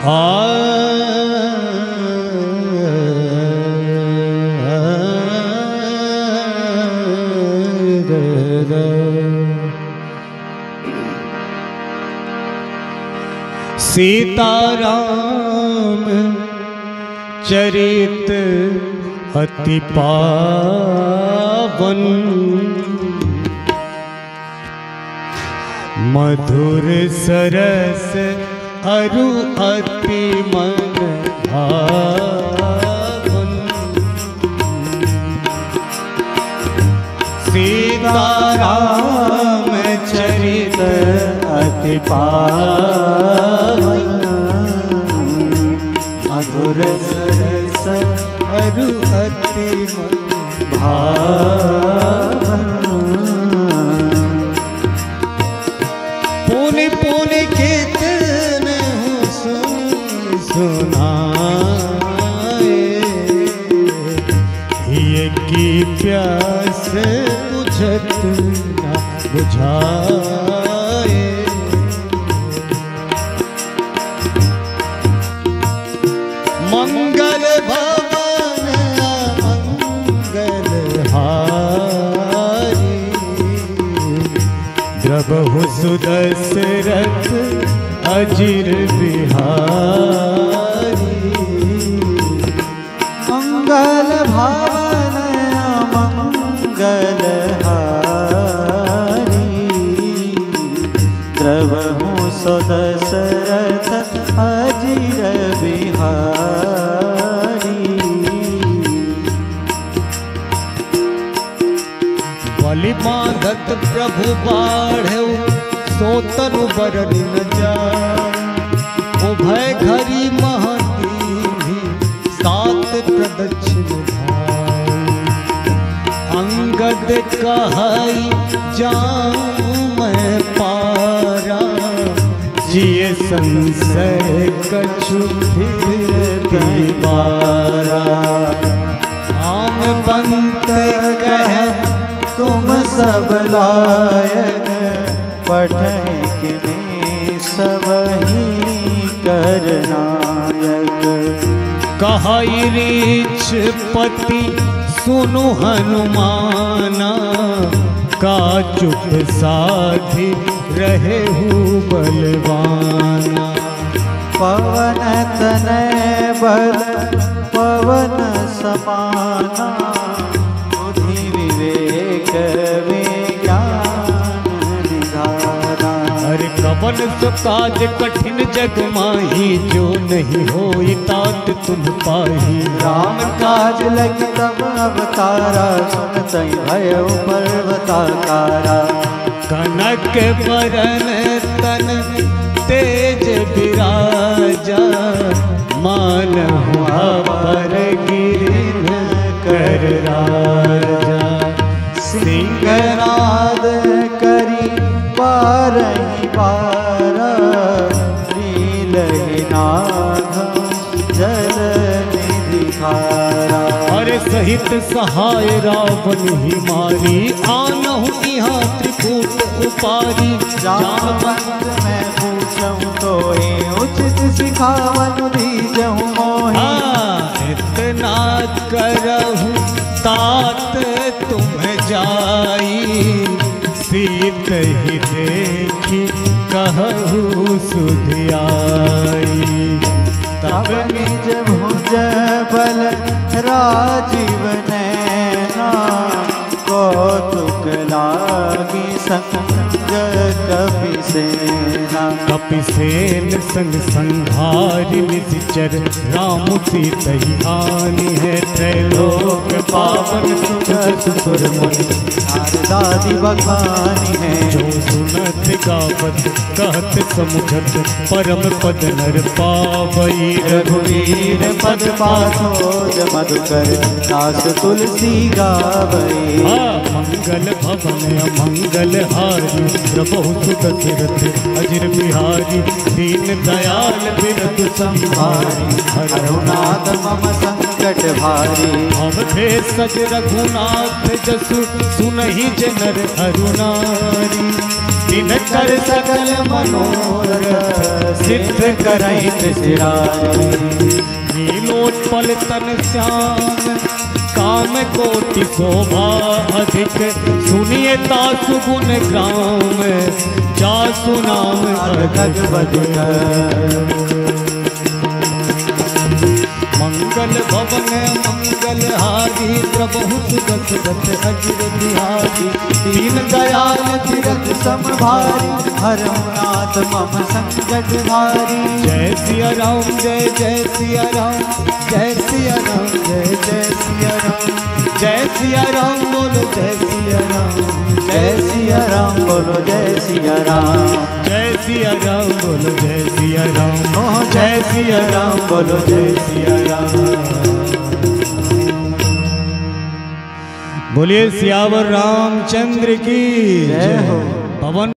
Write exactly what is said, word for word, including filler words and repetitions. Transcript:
सीताराम चरित अति पावन, मधुर सरस अरु अति मन भावन। सीताराम चरित अति पावन, मधुर सरस अरु अति मन भावन। पुनि पुनि कीर्तन सुन सुनाए, ये की प्यास बुझत न बुझाए। मंगल भवन मंगल हारी, द्रबहु सुदशरथ अजिर बिहारी। मंगल भवन मंगल हारी, द्रबहु सुदशरथ अजिर बिहारी। बलि बांधत प्रभु बाढ़ऊ, सोतनु बरन न जाय। उभय घरी महती सात प्रदक्षिण भाई। अंगद कहई जाऊं मैं पारा, जिये संशय कछु फिर दीवारा। आम बंत कह तुम सब लायक, पठे सब ही करनायक। कहई रीछ पति सुनु हनुमाना, का चुप साधि रहे हूँ बलवाना। पवन तनय बल पवन समाना, बुद्धि विवेक विज्ञान निधाना। अरे कवन सो काज कठिन जग माही, जो नहीं होई तात तुम पाही। राम काज लगी तब अवतारा, सुनतई भयो पर्वताकारा। कनक बरन तन तेज विराजा, मानहु अपर गिरिन कर राजा। सिंहनाद करी बारही बारा, लीलहि नाग जल निधि खारा। अरे सहित सहाय रावण ही मारी, आनहु यहाँ त्रिकूट उपारी। जामवंत मैं पूछूं तो ही उचित सिखावन दीजहु मोहि। इतना करहु तात तुम जाई, सीत ही देखी कहु सुधियाई। तब निज भुज बल राजीव नैना, कौतुक लागी संग कपिसेना। कपिसेन संग संहारि निश्चर, राम सीतहि हानि है। त्रैलोक पावन सुखद सुरमणि, नारदादि बखानी है। जो सुनत गावत कहत समुझत, परम पद नर पावई। रघुवीर पद पाथोज मधुकर, दास तुलसी गावई। मंगल भवन अमंगल हारी, प्रभु सुदशरथ अजिर बिहारी। दीन दयाल बिरद संभारी, रघुनाथ मम संकट भारी। हम थे सज रघुनाथ जसु, सुनहि जनर अरुणारी। जिनकर सकल मनोरथ सिद्ध करई त्रिशिरारी। नीलोत्पल तन श्याम काम कोटि शोभा अधिक, सुनिए तासु गुण ग्राम जासु नाम अर्घग बधिक। मंगल भवन मंगल हारी, प्रभु दशरथ अजिर बिहारी। दीन दयाल तीरथ समभारी, हरनाथ मम संकट भारी। जय सिया राम जय जय सिया राम, जय सिया राम जय जय सिया राम। जय सिया राम बोलो जय सिया राम, जय सिया राम बोलो जय सिया राम। जय सिया राम बोलो जय सिया राम, ओ जय सिया राम बोलो जय सिया राम। बोलिए सियावर रामचंद्र की जय हो। पवन